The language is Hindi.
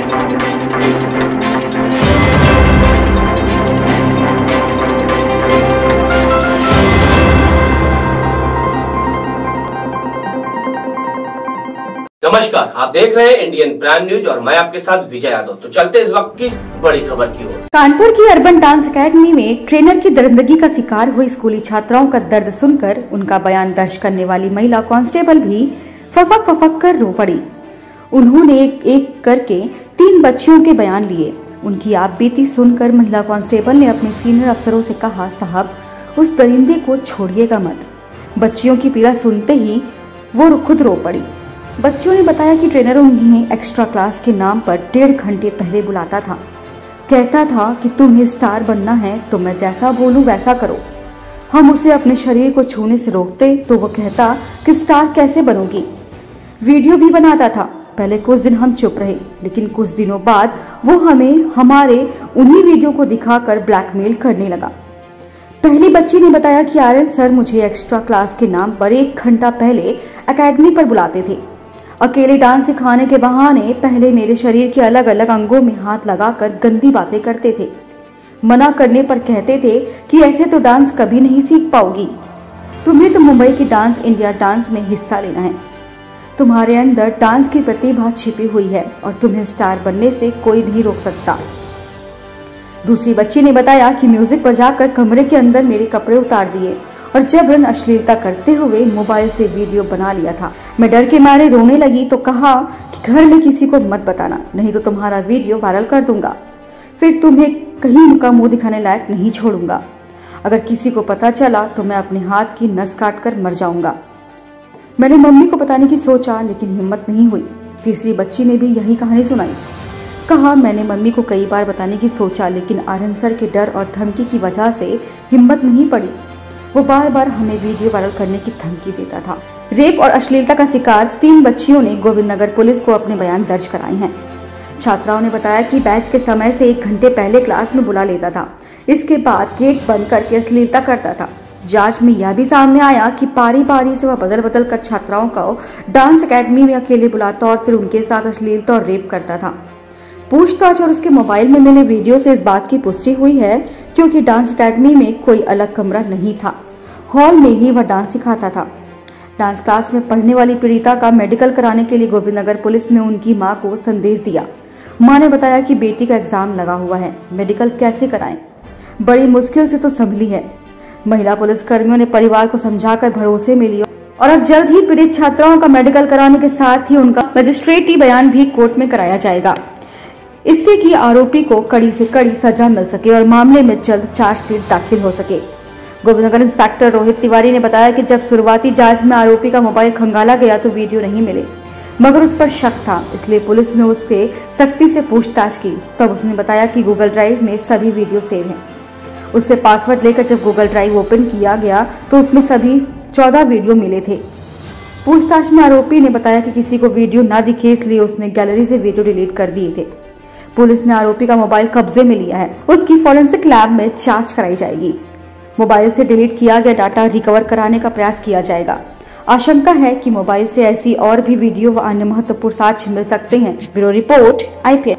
नमस्कार, आप देख रहे हैं इंडियन प्राइम न्यूज और मैं आपके साथ विजय यादव। तो चलते इस वक्त की बड़ी खबर की ओर। कानपुर की अर्बन डांस एकेडमी में ट्रेनर की दरिंदगी का शिकार हुई स्कूली छात्राओं का दर्द सुनकर उनका बयान दर्ज करने वाली महिला कांस्टेबल भी फफक कर रो पड़ी। उन्होंने एक एक करके 3 बच्चियों के बयान लिए। उनकी आपबीती सुनकर महिला कांस्टेबल ने अपने सीनियर अफसरों से कहा, साहब उस दरिंदे को छोड़िएगा मत। बच्चियों की पीड़ा सुनते ही वो खुद रो पड़ी। बच्चियों ने बताया कि ट्रेनर उन्हें एक्स्ट्रा क्लास के नाम पर 1.5 घंटे पहले बुलाता था। कहता था कि तुम्हें स्टार बनना है तो मैं जैसा बोलूं वैसा करो। हम उसे अपने शरीर को छूने से रोकते तो वो कहता कि स्टार कैसे बनोगी। वीडियो भी बनाता था। पहले कुछ दिन हम चुप रहे, लेकिन कुछ दिनों बाद वो हमें हमारे उन्हीं वीडियो को दिखाकर ब्लैकमेल करने लगा। पहली बच्ची ने बताया कि आर्यन सर मुझे एक्स्ट्रा क्लास के नाम पर 1 घंटा पहले एकेडमी पर बुलाते थे। अकेले डांस सिखाने के बहाने पहले मेरे शरीर के अलग अलग अंगों में हाथ लगाकर गंदी बातें करते थे। मना करने पर कहते थे कि ऐसे तो डांस कभी नहीं सीख पाओगी। तुम्हें तो मुंबई की डांस इंडिया डांस में हिस्सा लेना है। तुम्हारे अंदर डांस की प्रतिभा छिपी हुई है और तुम्हें स्टार बनने से कोई नहीं रोक सकता। दूसरी बच्ची ने बताया कि म्यूजिक बजाकर कमरे के अंदर मेरे कपड़े उतार दिए और जबरन अश्लीलता करते हुए मोबाइल से वीडियो बना लिया था। मैं डर के मारे रोने लगी तो कहा कि घर में किसी को मत बताना, नहीं तो तुम्हारा वीडियो वायरल कर दूंगा। फिर तुम्हें कहीं का मुंह दिखाने लायक नहीं छोड़ूंगा। अगर किसी को पता चला तो मैं अपने हाथ की नस काट कर मर जाऊंगा। मैंने मम्मी को बताने की सोचा, लेकिन हिम्मत नहीं हुई। तीसरी बच्ची ने भी यही कहानी सुनाई। कहा, मैंने मम्मी को कई बार बताने की सोचा, लेकिन आर्यन सर के डर और धमकी की वजह से हिम्मत नहीं पड़ी। वो बार बार हमें वीडियो वायरल करने की धमकी देता था। रेप और अश्लीलता का शिकार 3 बच्चियों ने गोविंद नगर पुलिस को अपने बयान दर्ज कराए हैं। छात्राओं ने बताया कि बैच के समय से 1 घंटे पहले क्लास में बुला लेता था। इसके बाद गेट बंद करके अश्लीलता करता था। जांच में यह भी सामने आया कि पारी पारी से वह बदल बदल कर छात्राओं को डांस एकेडमी में अकेले बुलाता और फिर उनके साथ अश्लीलता और रेप करता था। पूछताछ और उसके मोबाइल में मिले वीडियो से इस बात की पुष्टि हुई है, क्योंकि डांस एकेडमी में कोई अलग कमरा नहीं था। हॉल में ही वह डांस सिखाता था। डांस क्लास में पढ़ने वाली पीड़िता का मेडिकल कराने के लिए गोविंद नगर पुलिस ने उनकी मां को संदेश दिया। मां ने बताया कि बेटी का एग्जाम लगा हुआ है, मेडिकल कैसे कराएं? बड़ी मुश्किल से तो संभली है। महिला पुलिस कर्मियों ने परिवार को समझाकर भरोसे में लिया और अब जल्द ही पीड़ित छात्राओं का मेडिकल कराने के साथ ही उनका मजिस्ट्रेटी बयान भी कोर्ट में कराया जाएगा, इससे कि आरोपी को कड़ी से कड़ी सजा मिल सके और मामले में जल्द चार्जशीट दाखिल हो सके। गोविंदनगर इंस्पेक्टर रोहित तिवारी ने बताया कि जब शुरुआती जांच में आरोपी का मोबाइल खंगाला गया तो वीडियो नहीं मिले, मगर उस पर शक था, इसलिए पुलिस ने उससे सख्ती से पूछताछ की। तब उसने बताया कि गूगल ड्राइव में सभी वीडियो सेव हैं। उससे पासवर्ड लेकर जब गूगल ड्राइव ओपन किया गया तो उसमें सभी 14 वीडियो मिले थे। पूछताछ में आरोपी ने बताया कि किसी को वीडियो न दिखे, इसलिए उसने गैलरी से वीडियो डिलीट कर दिए थे। पुलिस ने आरोपी का मोबाइल कब्जे में लिया है। उसकी फॉरेंसिक लैब में जांच कराई जाएगी। मोबाइल से डिलीट किया गया डाटा रिकवर कराने का प्रयास किया जाएगा। आशंका है कि मोबाइल से ऐसी और भी वीडियो व अन्य महत्वपूर्ण साक्ष्य मिल सकते हैं। Bureau report IPN।